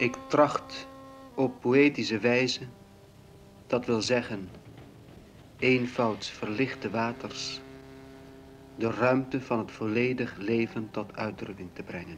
Ik tracht op poëtische wijze, dat wil zeggen, eenvouds verlichte waters, de ruimte van het volledig leven tot uitdrukking te brengen.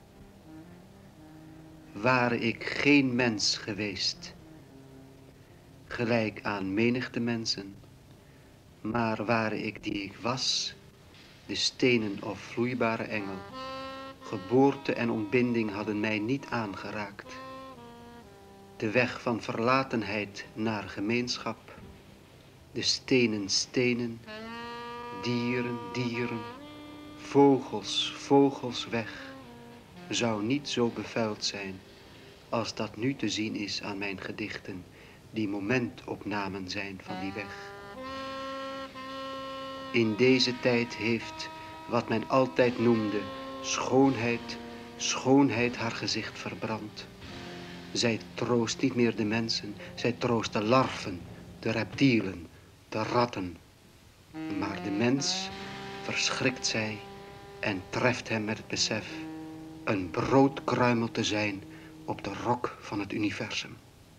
Ware ik geen mens geweest, gelijk aan menigte mensen, maar ware ik die ik was, de stenen of vloeibare engel, geboorte en ontbinding hadden mij niet aangeraakt. De weg van verlatenheid naar gemeenschap, de stenen stenen, dieren dieren, vogels vogels weg, zou niet zo bevuild zijn als dat nu te zien is aan mijn gedichten, die momentopnamen zijn van die weg. In deze tijd heeft wat men altijd noemde schoonheid haar gezicht verbrand. Zij troost niet meer de mensen, zij troost de larven, de reptielen, de ratten. Maar de mens verschrikt zij en treft hem met het besef een broodkruimel te zijn op de rok van het universum.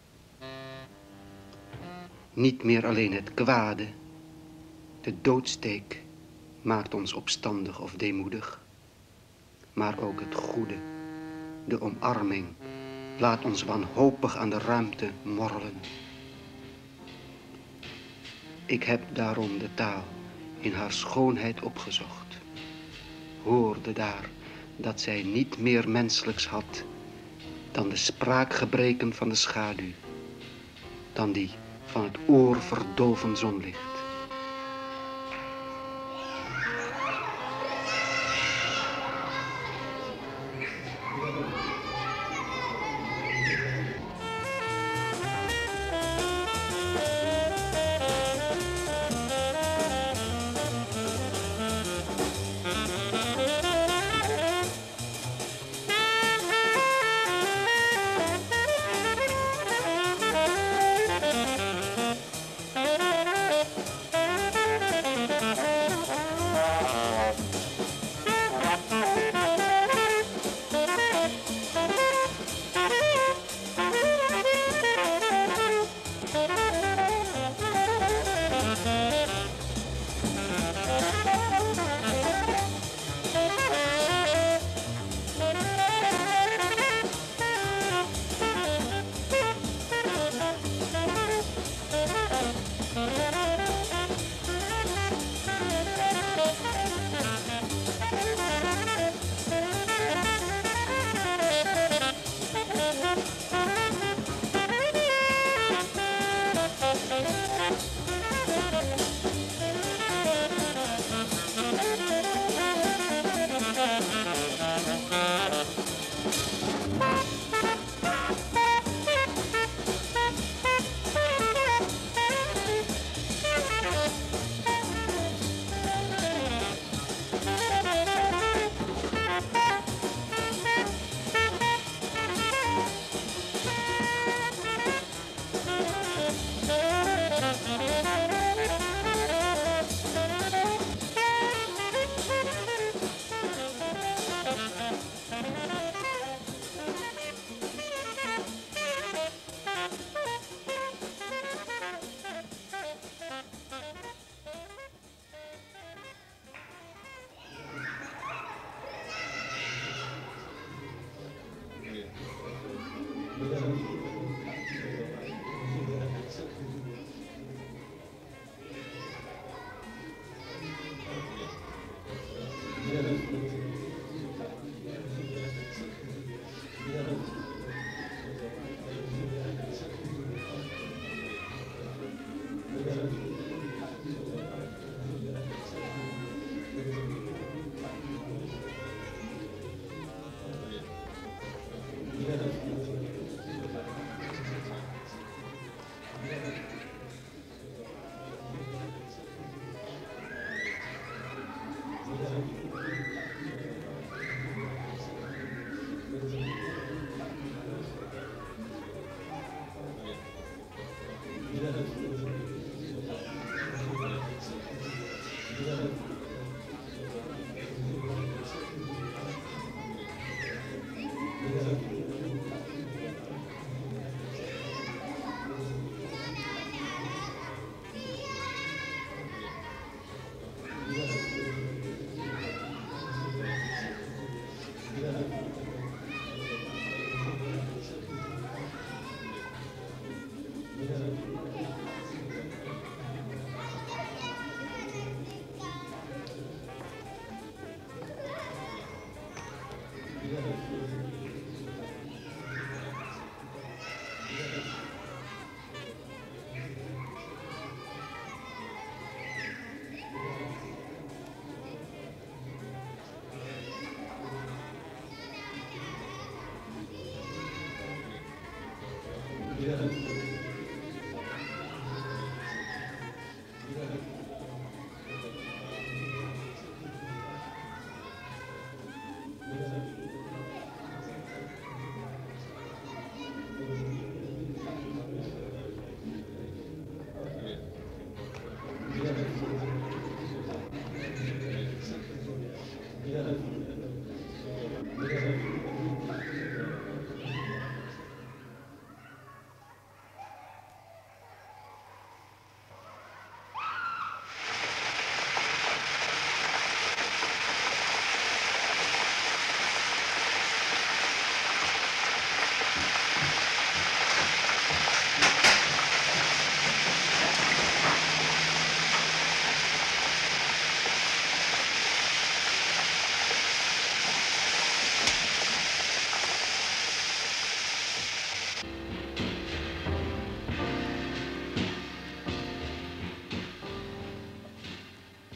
Niet meer alleen het kwade, de doodsteek maakt ons opstandig of deemoedig, maar ook het goede, de omarming, laat ons wanhopig aan de ruimte morrelen. Ik heb daarom de taal in haar schoonheid opgezocht, hoorde daar dat zij niet meer menselijks had dan de spraakgebreken van de schaduw, dan die van het oorverdovend zonlicht.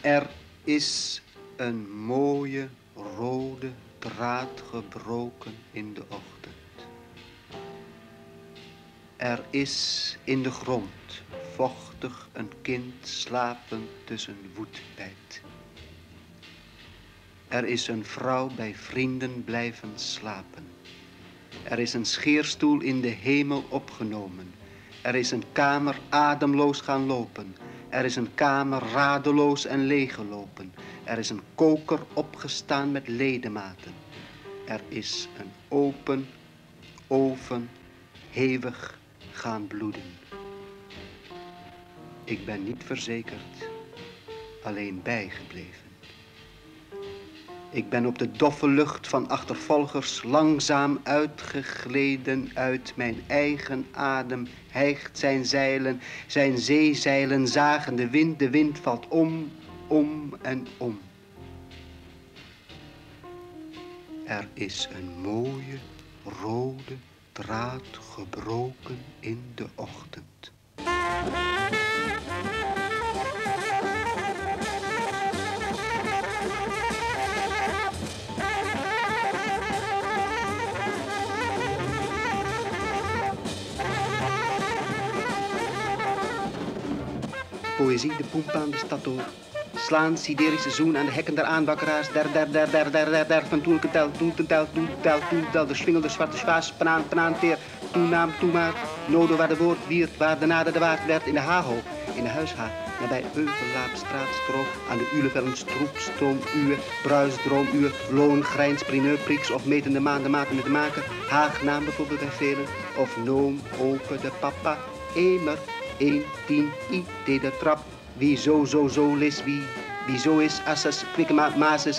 Er is een mooie rode draad gebroken in de ochtend. Er is in de grond vochtig een kind slapend tussen woedbijt. Er is een vrouw bij vrienden blijven slapen. Er is een scheerstoel in de hemel opgenomen. Er is een kamer ademloos gaan lopen. Er is een kamer radeloos en leeggelopen. Er is een koker opgestaan met ledematen. Er is een open oven hevig gaan bloeden. Ik ben niet verzekerd, alleen bijgebleven. Ik ben op de doffe lucht van achtervolgers langzaam uitgegleden uit mijn eigen adem. Hijgt zijn zeilen, zijn zeezeilen zagen de wind valt om en om. Er is een mooie rode draad gebroken in de ochtend. Poëzie de poempaan de stad door. Slaan siderische zoen aan de hekken der aanbakkeraars. Der van toelketel, toentel, de schwingel, de zwarte schwaas, panaan, teer, toenaam, toemaar. Noden waar de woord wiert, waar de nade de waard werd in de haho, in de huishaag. Nabij Euvelaap, straatstroom, aan de Ulevellen, stroep, stroom, uwe, bruisdroom, uwe, loon, grijns, primeur, priks of metende maan, de maten met de maker. Haagnaam bijvoorbeeld bij velen, of noom, open, de papa, emer. 1, 10, I, T de trap. Wie zo lis, wie zo is, assas, kwikke mazes,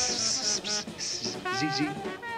zie.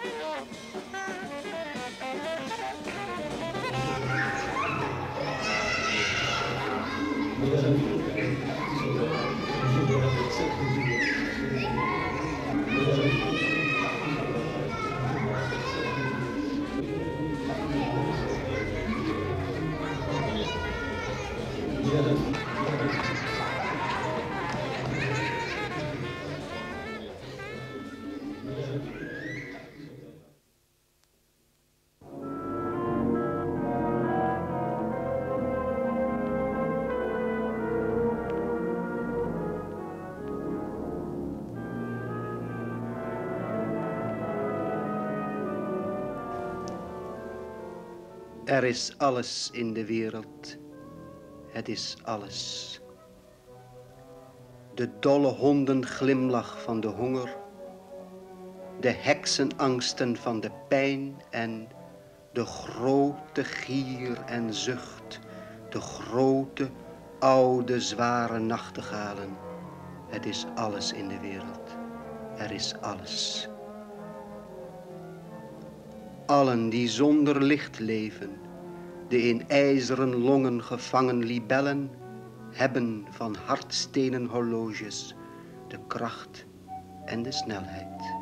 Er is alles in de wereld. Het is alles. De dolle hondenglimlach van de honger. De heksenangsten van de pijn en de grote gier en zucht. De grote, oude, zware nachtegalen. Het is alles in de wereld. Er is alles. Allen die zonder licht leven, de in ijzeren longen gevangen libellen, hebben van hardstenen horloges de kracht en de snelheid.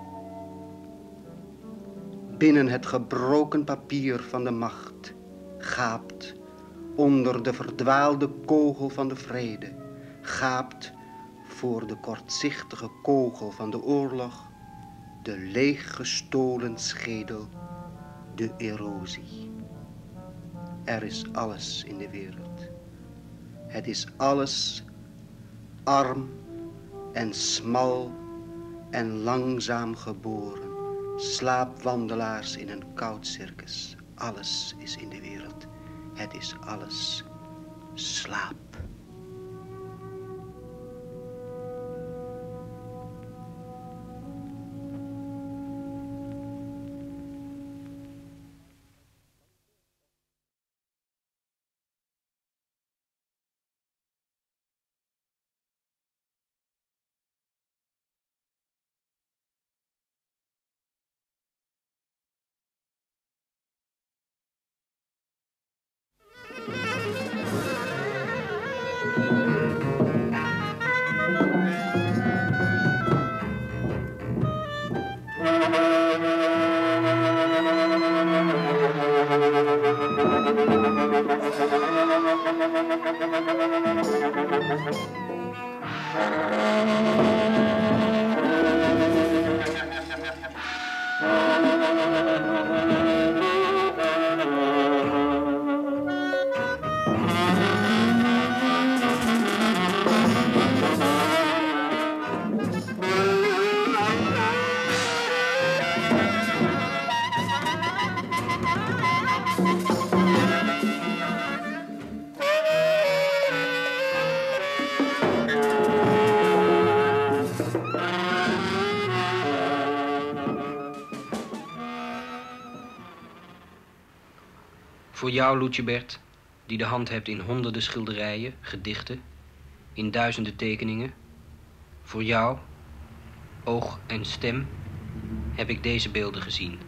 Binnen het gebroken papier van de macht gaapt onder de verdwaalde kogel van de vrede, gaapt voor de kortzichtige kogel van de oorlog de leeggestolen schedel, de erosie. Er is alles in de wereld. Het is alles arm en smal en langzaam geboren. Slaapwandelaars in een koud circus. Alles is in de wereld. Het is alles slaap. Voor jou, Lucebert, die de hand hebt in honderden schilderijen, gedichten, in duizenden tekeningen. Voor jou, oog en stem, heb ik deze beelden gezien.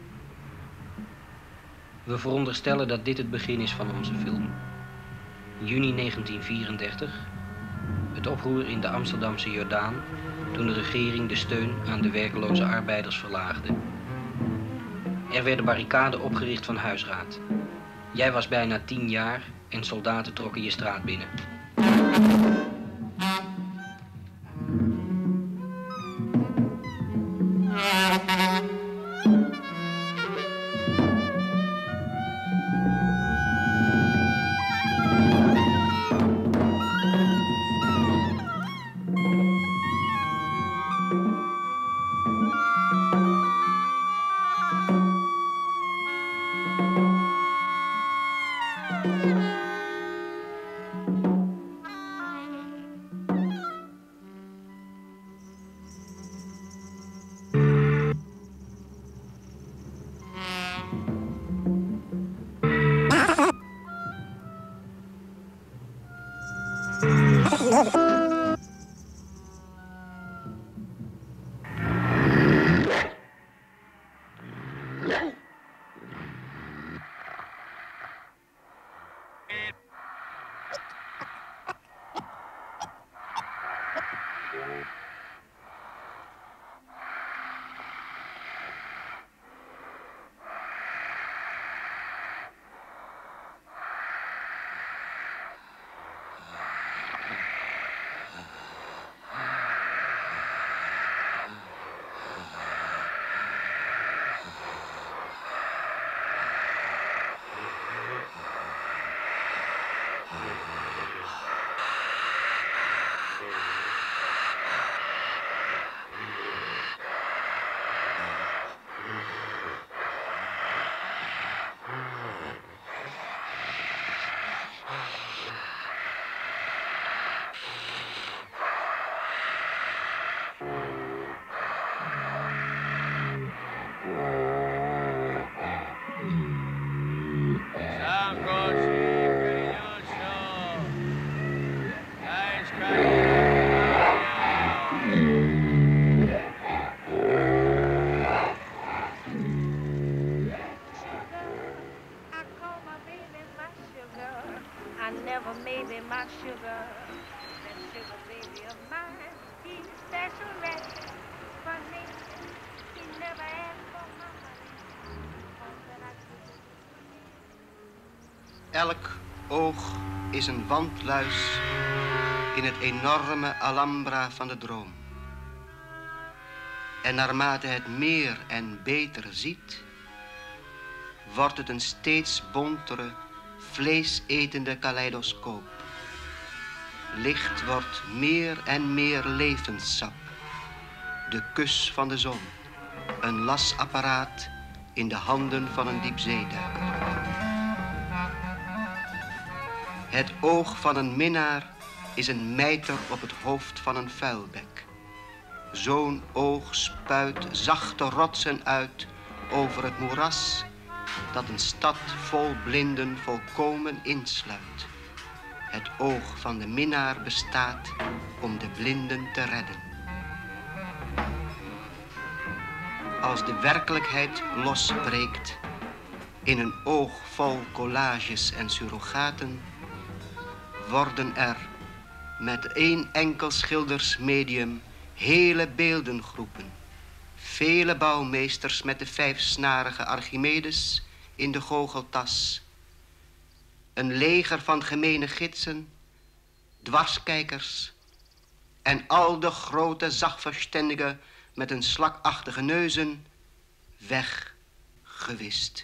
We veronderstellen dat dit het begin is van onze film. Juni 1934, het oproer in de Amsterdamse Jordaan, toen de regering de steun aan de werkloze arbeiders verlaagde. Er werden barricaden opgericht van huisraad. Jij was bijna 10 jaar en soldaten trokken je straat binnen. Elk oog is een wandluis in het enorme Alhambra van de droom. En naarmate het meer en beter ziet, wordt het een steeds bontere, vleesetende kaleidoscoop. Licht wordt meer en meer levenssap. De kus van de zon, een lasapparaat in de handen van een diepzeeduiker. Het oog van een minnaar is een mijter op het hoofd van een vuilbek. Zo'n oog spuit zachte rotsen uit over het moeras dat een stad vol blinden volkomen insluit. Het oog van de minnaar bestaat om de blinden te redden. Als de werkelijkheid losbreekt in een oog vol collages en surrogaten, worden er met één enkel schildersmedium hele beeldengroepen, vele bouwmeesters met de 5-snarige Archimedes in de goocheltas, een leger van gemene gidsen, dwarskijkers en al de grote zagverständigen met een slakachtige neuzen weggewist.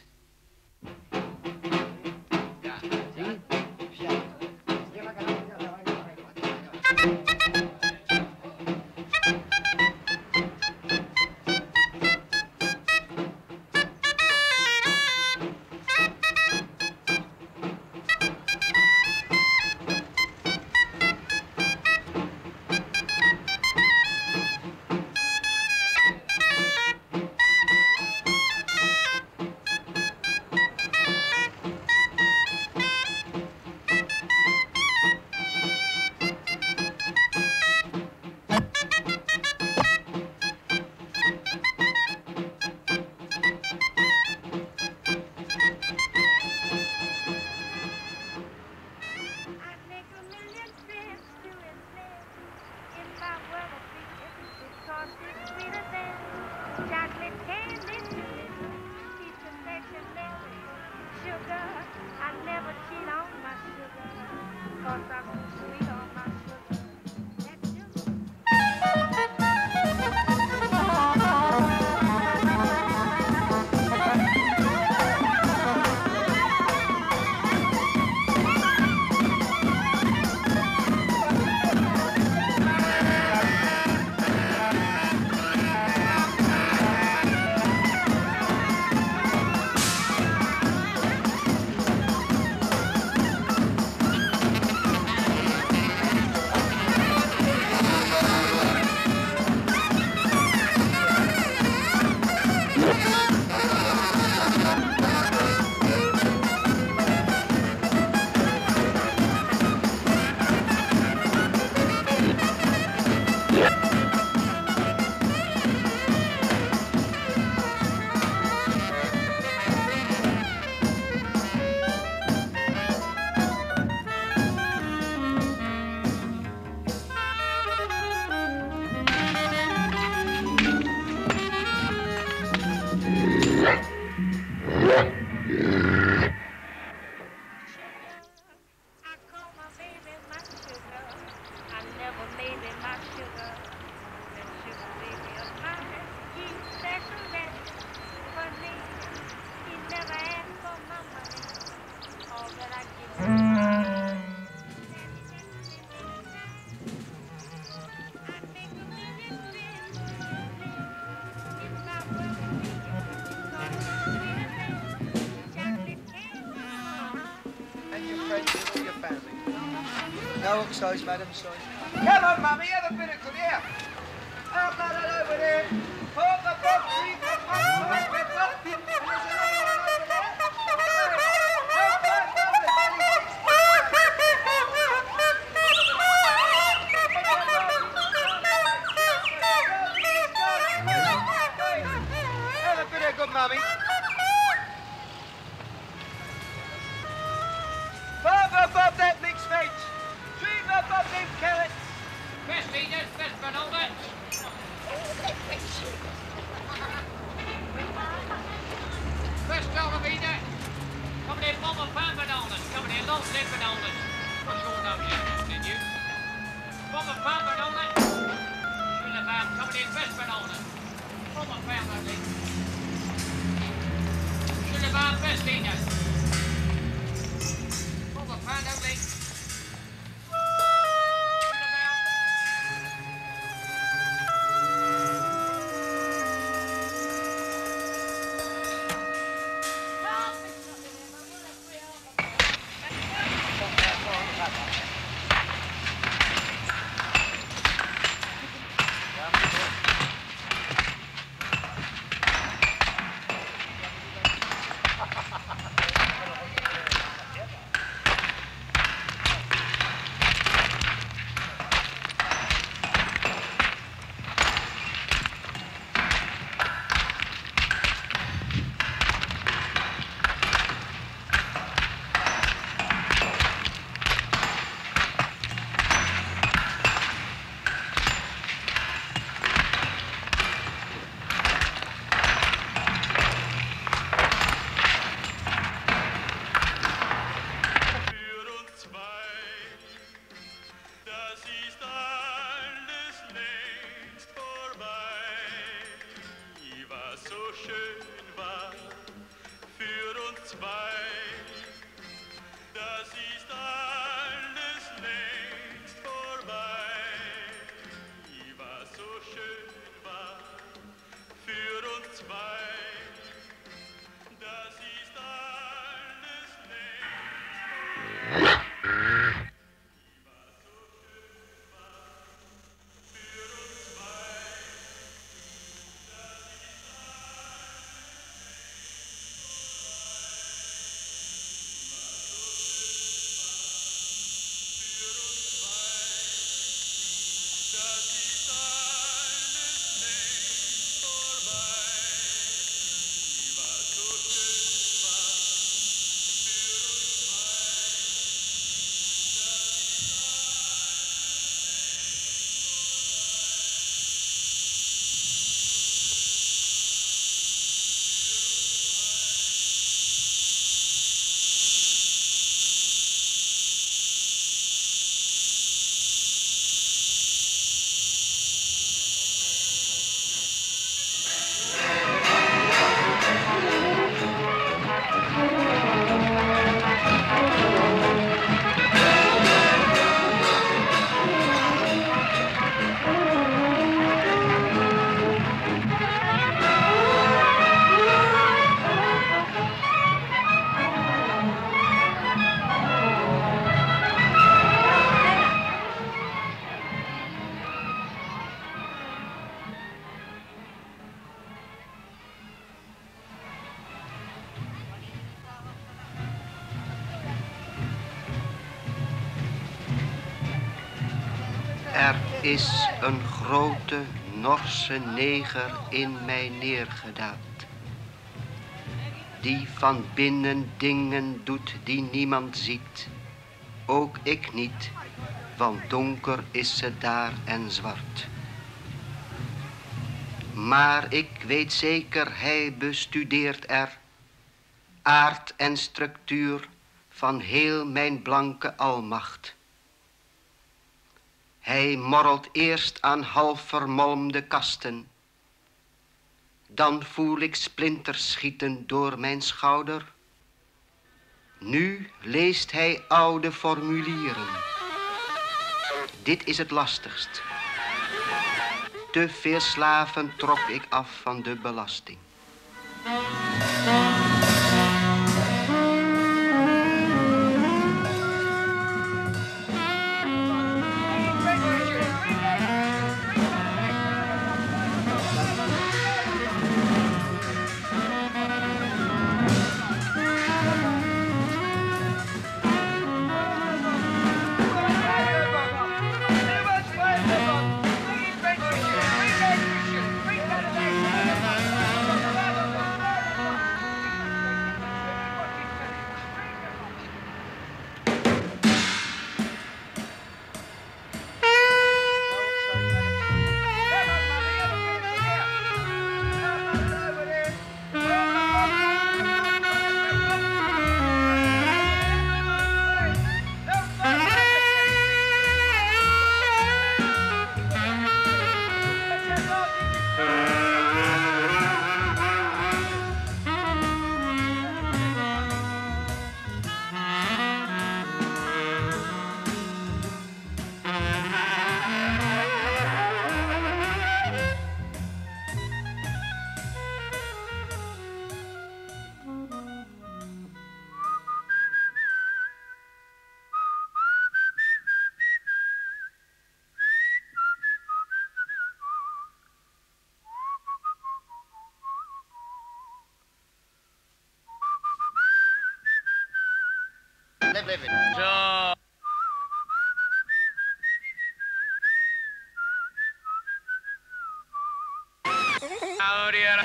No, upstairs, madam, upstairs. Come on, Mummy, have a bit of good here. Up that over there. Pop the box, read the box, and there's another one over there. Have a bit of good, Mummy. Bob that mixed veg. Dreamer Bob them carrots. Best eaters, best bananas. Best Dolomita. Come here, Mama Pan bananas. Come here, long leg bananas. What's your name, did you? Mama Pan bananas. Shulaban, come here, best bananas. Mama Pan bananas. Shulaban, best eaters. Find out, mate. Er is een grote Norse neger in mij neergedaald, die van binnen dingen doet die niemand ziet, ook ik niet, want donker is ze daar en zwart. Maar ik weet zeker, hij bestudeert er aard en structuur van heel mijn blanke almacht. Hij morrelt eerst aan half vermolmde kasten. Dan voel ik splinters schieten door mijn schouder. Nu leest hij oude formulieren. Dit is het lastigst. Te veel slaven trok ik af van de belasting. lève les fesses. Zo. Ahora.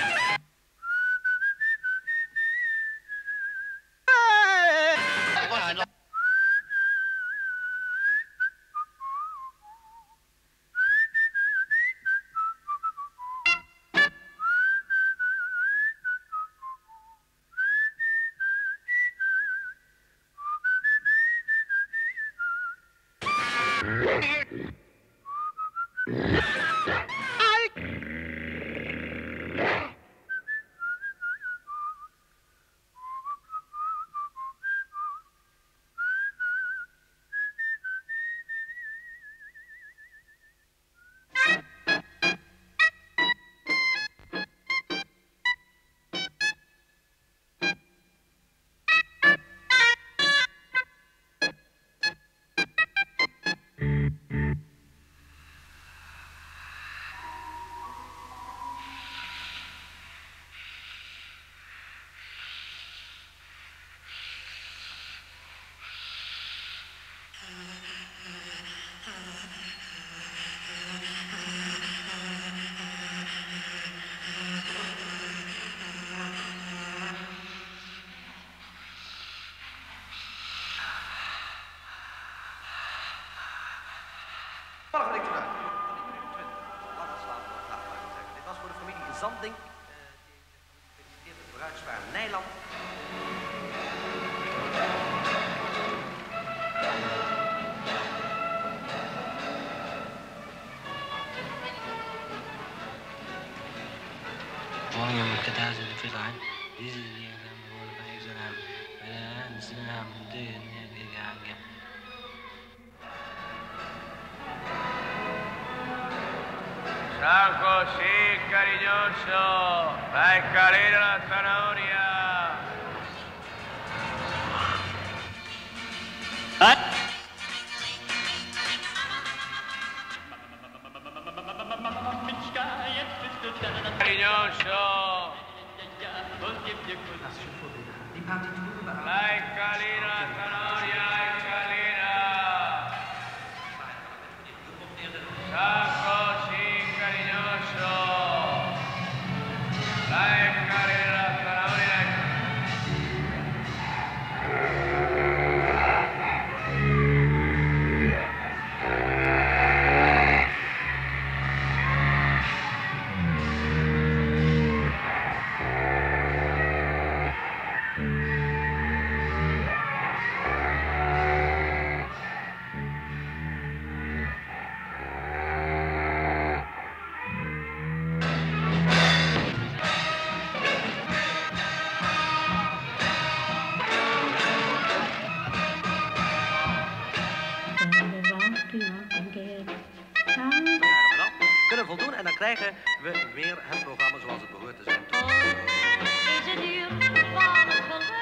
Morgen ligt eruit. 3 minuten 20. Lange slaap voor het zeggen. Dit was voor de familie Zanding. Die het bruidspaar Nijland. San José, cariñoso, la escalera, la zanahoria. Cariñoso. La escalera, la zanahoria, la escalera. San José, cariñoso. La escalera, la zanahoria. Kunnen voldoen en dan krijgen we weer het programma zoals het behoort te zijn. Is het uur van het geluk?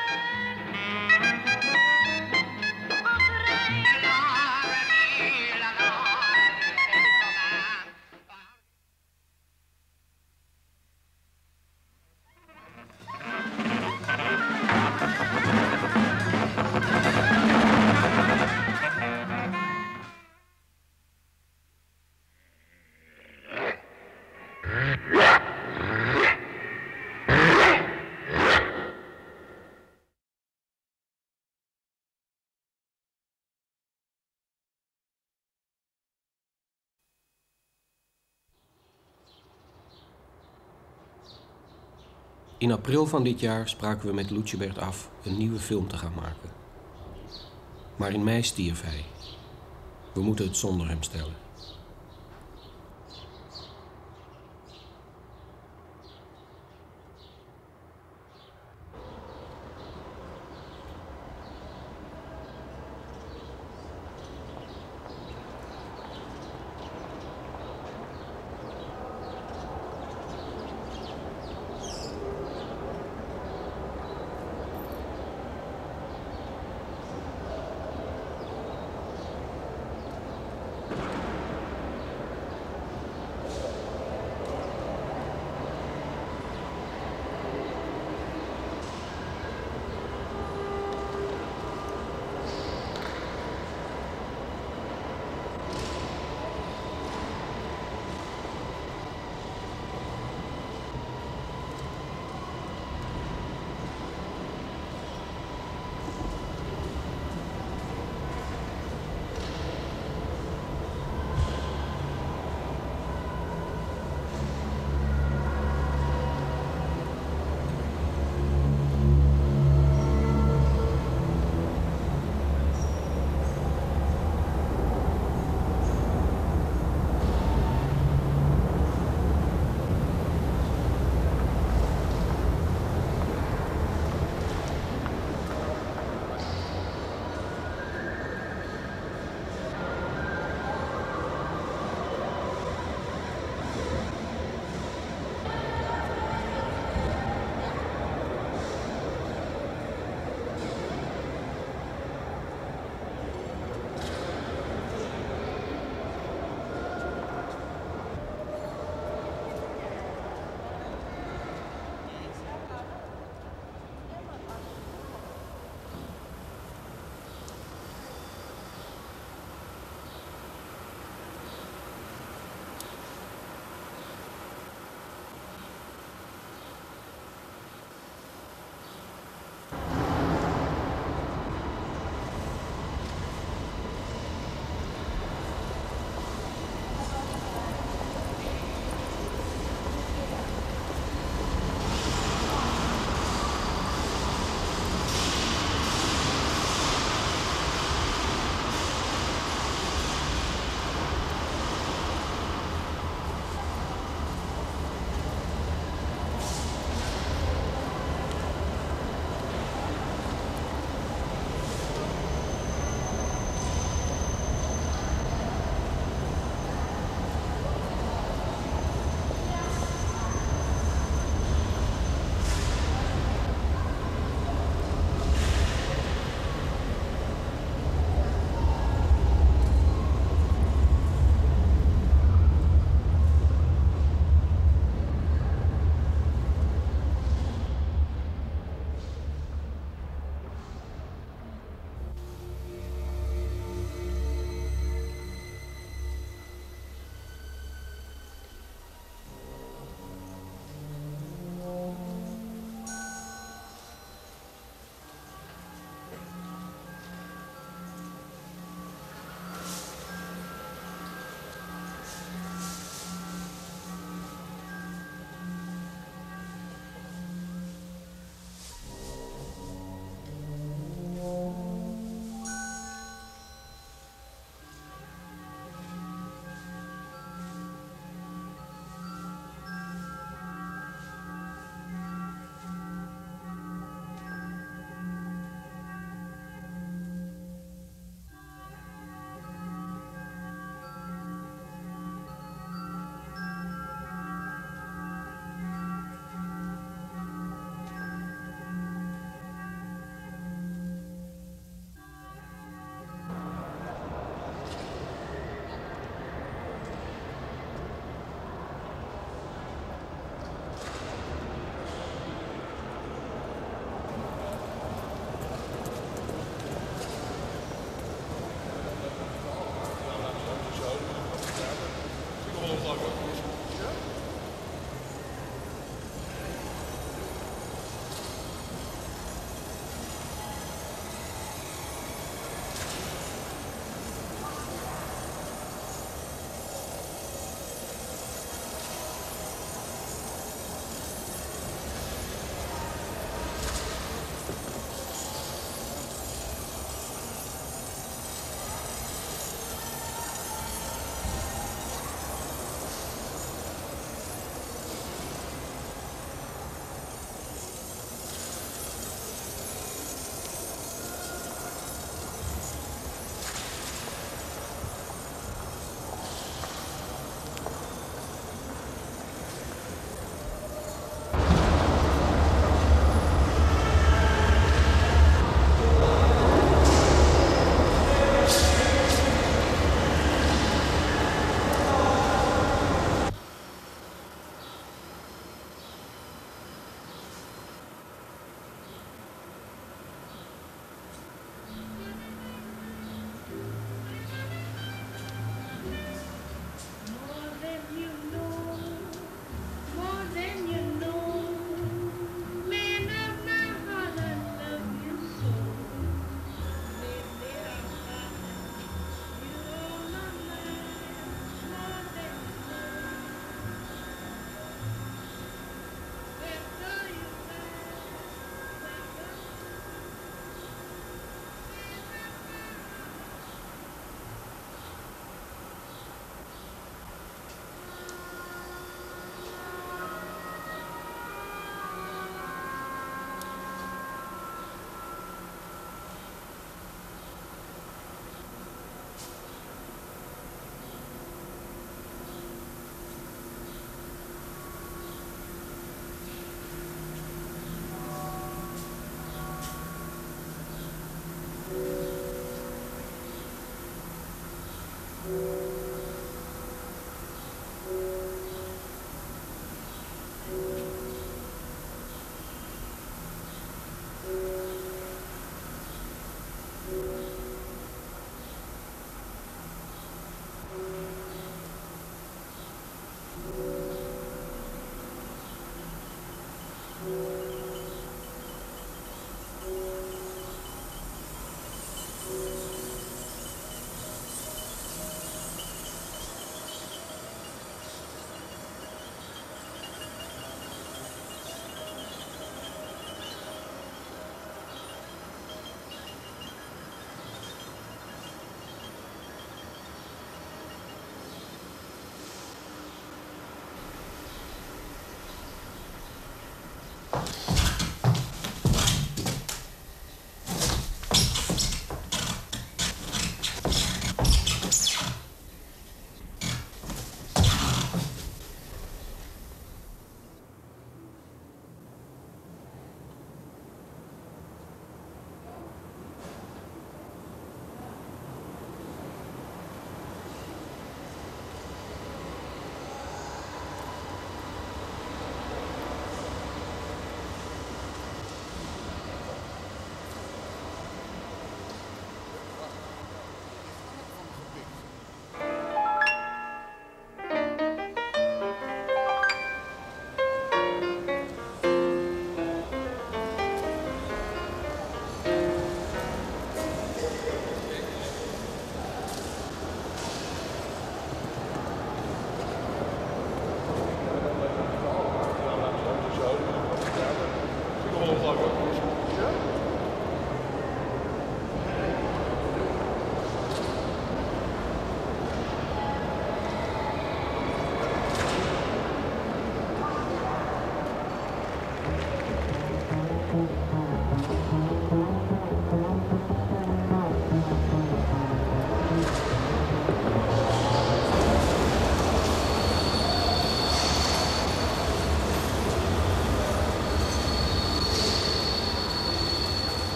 In april van dit jaar spraken we met Lucebert af een nieuwe film te gaan maken. Maar in mei stierf hij. We moeten het zonder hem stellen.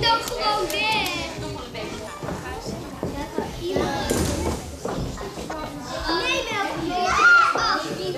dan gewoon weg. Nee, wel niet. Alsjeblieft,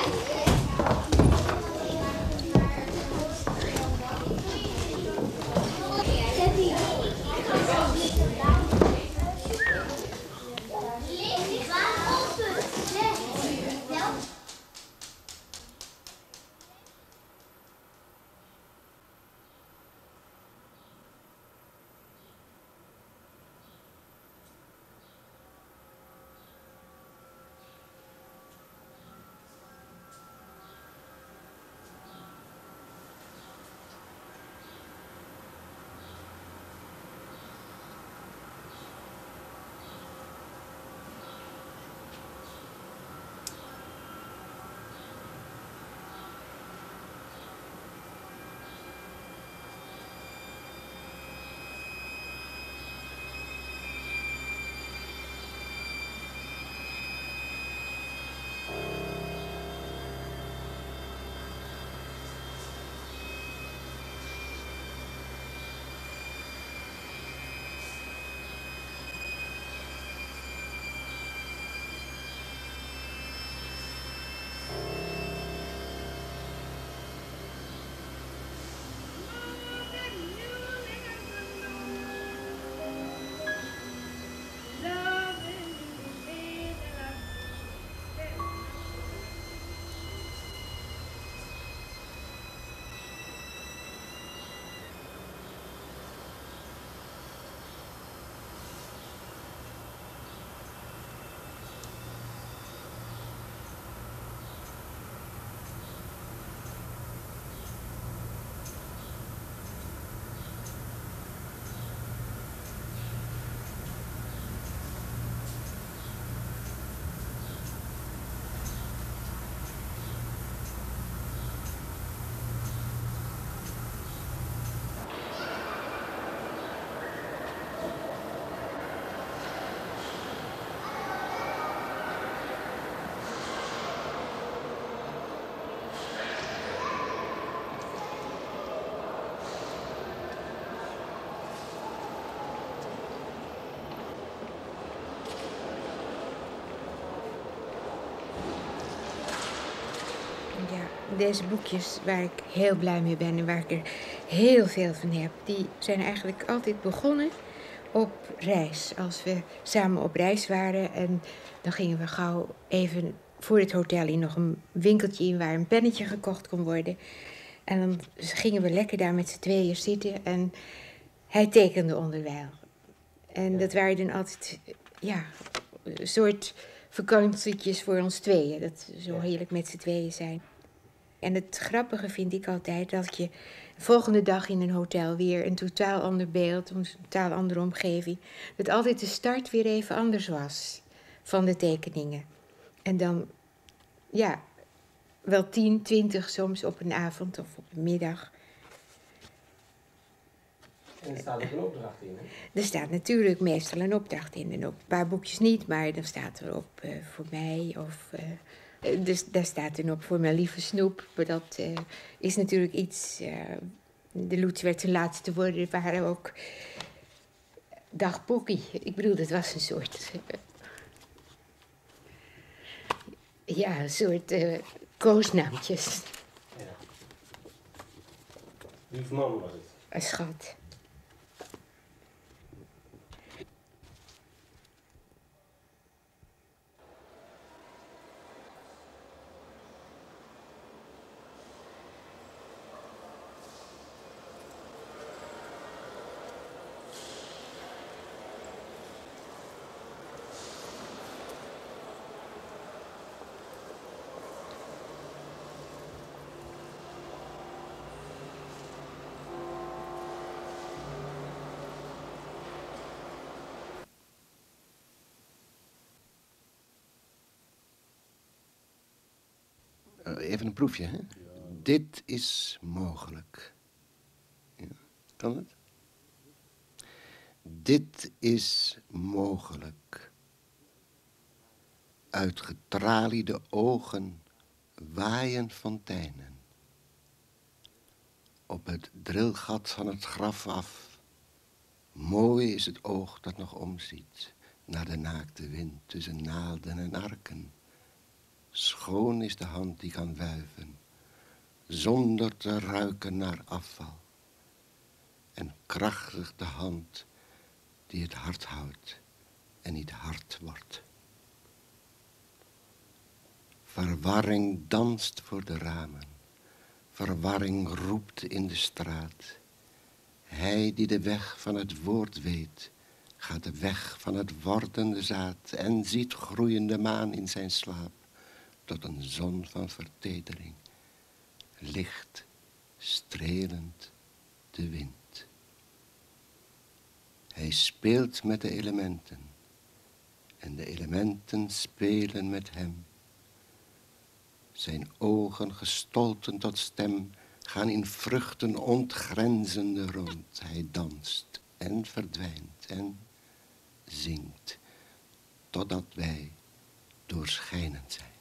Deze boekjes waar ik heel blij mee ben en waar ik er heel veel van heb, die zijn eigenlijk altijd begonnen op reis. Als we samen op reis waren en dan gingen we gauw even voor het hotel in nog een winkeltje in waar een pennetje gekocht kon worden. En dan gingen we lekker daar met z'n tweeën zitten en hij tekende onderwijl. En dat waren dan altijd, ja, een soort vakantietjes voor ons tweeën. Dat zo heerlijk met z'n tweeën zijn. En het grappige vind ik altijd dat je de volgende dag in een hotel weer een totaal ander beeld, een totaal andere omgeving, dat altijd de start weer even anders was van de tekeningen. En dan, ja, wel 10, 20 soms op een avond of op een middag. En er staat ook een opdracht in, hè? Er staat natuurlijk meestal een opdracht in. En op een paar boekjes niet, maar dan staat er op voor mij of... Dus daar staat er op voor mijn lieve Snoep. Maar dat is natuurlijk iets... de Loets werd de laatste woorden. Er waren ook... Dag Poekie. Ik bedoel, dat was een soort... ja, een soort koosnaamtjes. Ja. Lief man was het. Een schat. Even een proefje, hè? Ja. Dit is mogelijk. Ja. Kan het? Dit is mogelijk. Uit getraliede ogen waaien fonteinen. Op het drilgat van het graf af Mooi is het oog dat nog omziet naar de naakte wind tussen naalden en arken. Schoon is de hand die kan wuiven, zonder te ruiken naar afval. En krachtig de hand die het hart houdt en niet hard wordt. Verwarring danst voor de ramen, verwarring roept in de straat. Hij die de weg van het woord weet, gaat de weg van het wordende zaad en ziet groeiende maan in zijn slaap tot een zon van vertedering, licht, strelend de wind. Hij speelt met de elementen en de elementen spelen met hem. Zijn ogen gestolten tot stem gaan in vruchten ontgrenzende rond. Hij danst en verdwijnt en zingt, totdat wij doorschijnend zijn.